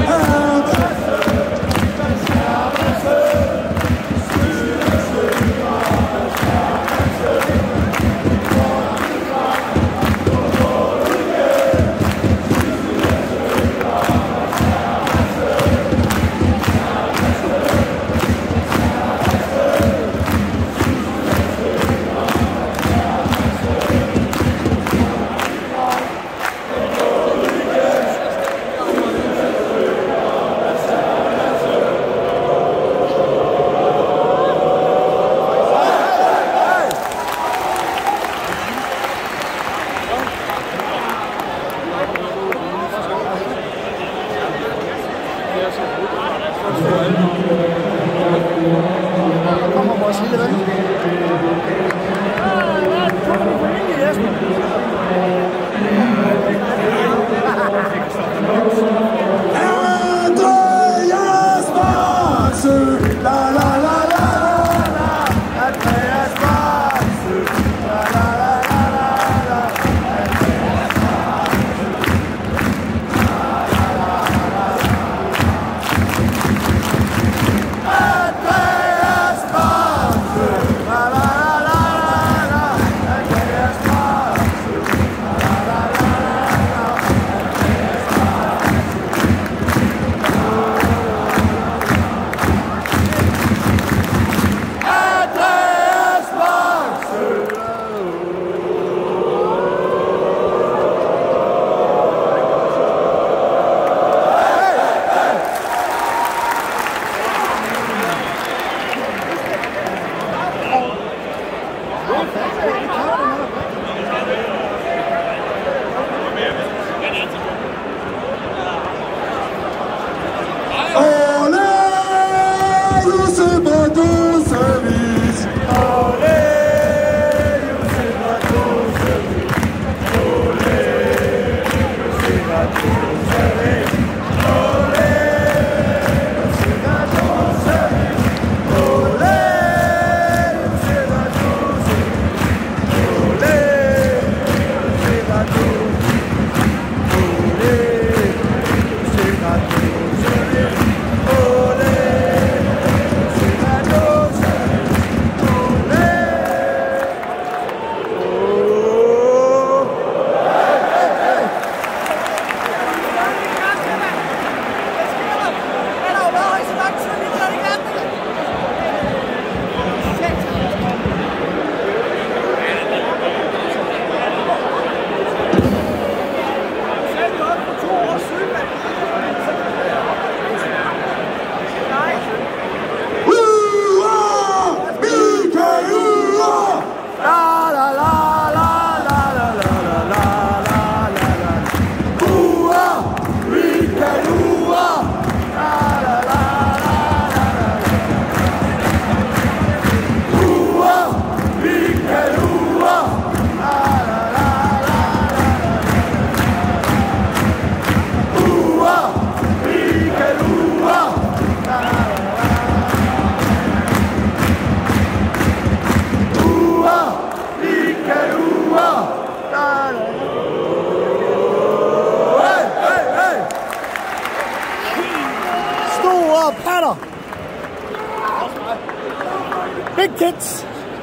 Big tits.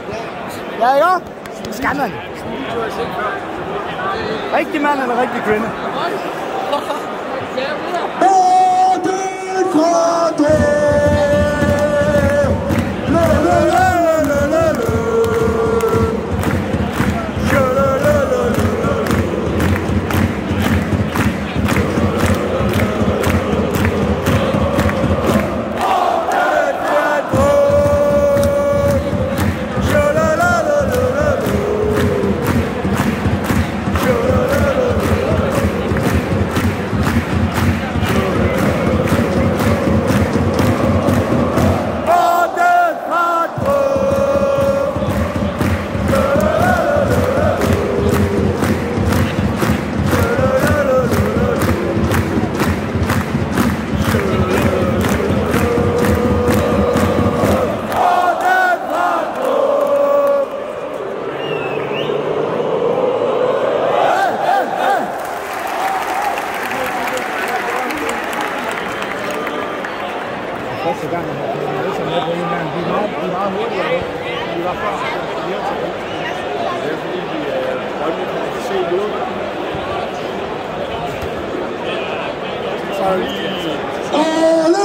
Ja, ikke? Det skal man. Rigtig mand eller rigtig kvinde? første gang, jeg har fået med på en gang. De er meget hurtigere. De var før. Det er fordi, vi aldrig kommer til at se nu. Så er lige...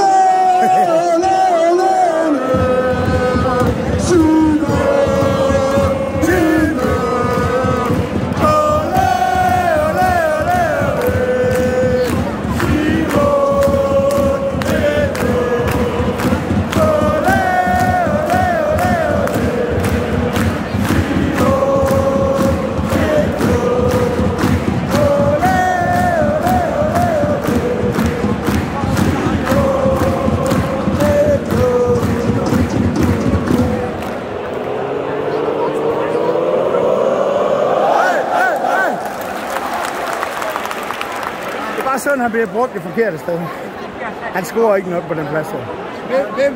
Søren har blevet brugt det forkerte sted. Han scorer ikke noget på den plads her. Hvem?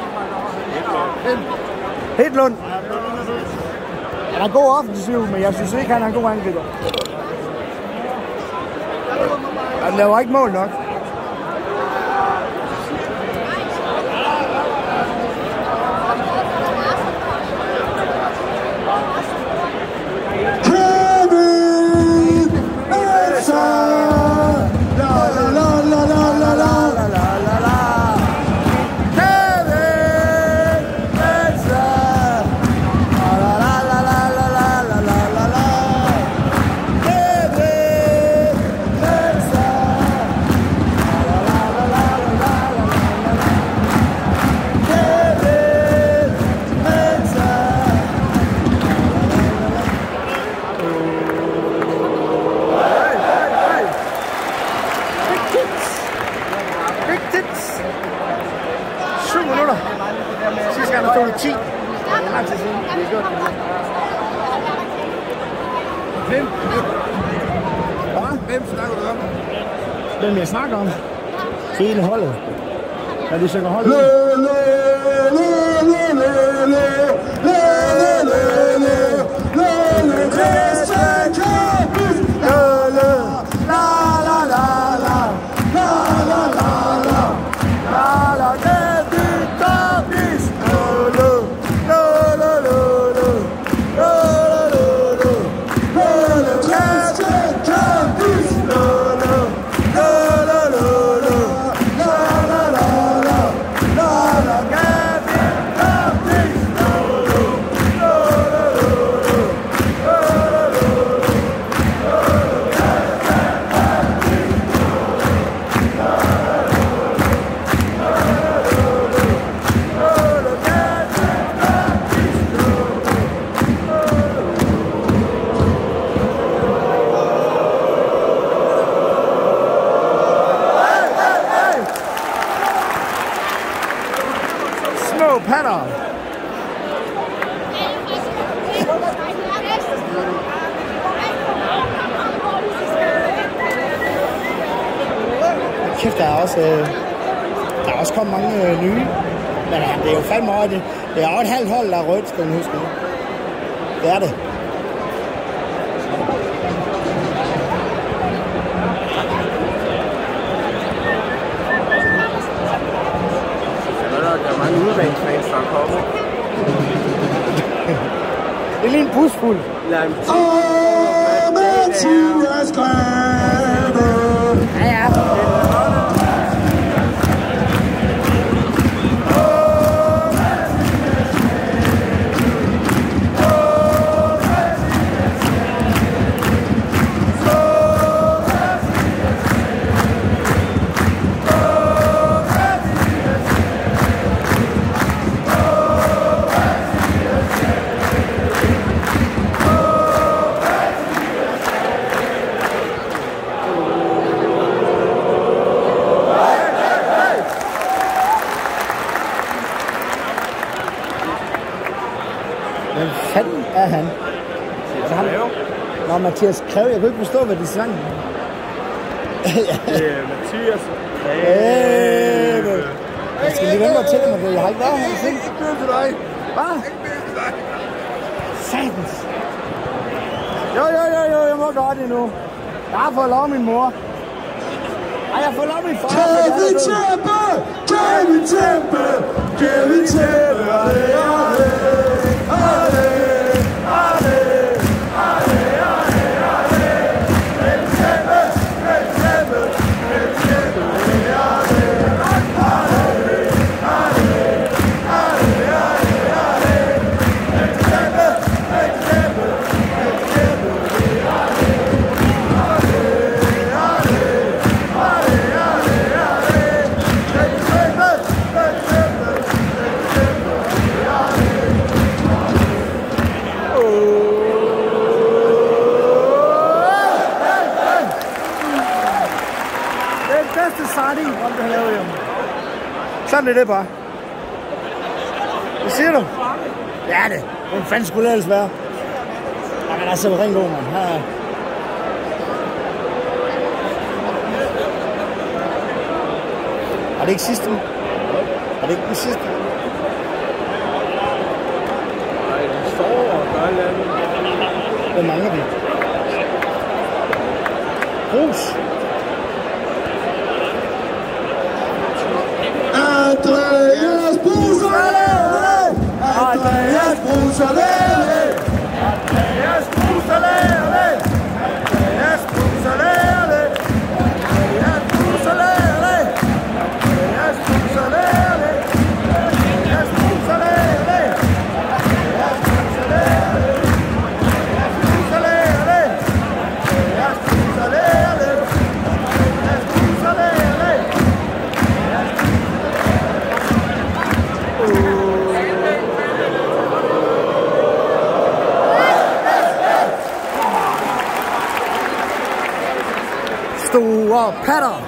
Hedlund. Han er god offensiv, men jeg synes ikke, han er en god angriber. Han laver ikke mål nok. Sidste gang der stod det 10. Det er lang tid siden. Det er gjort det. Hvem snakker du om? Hvem jeg snakker om? Hele holdet. Når de synger holdet. Patter. Kæft, der er også kommet mange nye. Men det er jo fandme over det. Det er jo et halvt hold, der er rødt, skal man huske. Det er det. Der er mange udbanesfans, der er kommet. Det er lige en bus fuld. Ja, ja. Hvem fanden er han? Nå, Mathias Kreve. Jeg kunne ikke forstå, hvad de sang. Det er Mathias Kreve. Jeg skal lige vente til mig, jeg har ikke været her. Ikke bød til dig. Hvad? Ikke bød til dig. Satans. Jo, jeg må godt endnu. Jeg har fået lov min mor. Ej, jeg har fået lov min far. Kevin Chamber! Kevin Tempe, Kevin Tempe, ale, ale, ale, ale, ale, ale, ale, Kevin Tempe, Kevin Tempe, Kevin Tempe, ale, ale, ale, ale, ale, ale, Kevin Tempe, Kevin Tempe, Kevin Tempe, ale, sardin, om det har lavet hjemme. Sådan er det bare. Hvad siger du? Det er det. Hvor fanden skulle det ellers være? Jamen altså, ring god, mand. Her er... Er det ikke sidste? Er det ikke den sidste? Nej, den står og gør et eller andet. Hvad mangler vi? Rus. Andreas Brusalere! Andreas Brusalere! Andreas Brusalere! Andreas Brusalere! Andreas Brusalere! Andreas Brusalere! Andreas Brusalere! Andreas Brusalere! Andreas Brusalere! Andreas Brusalere! Andreas Brusalere! Store patter.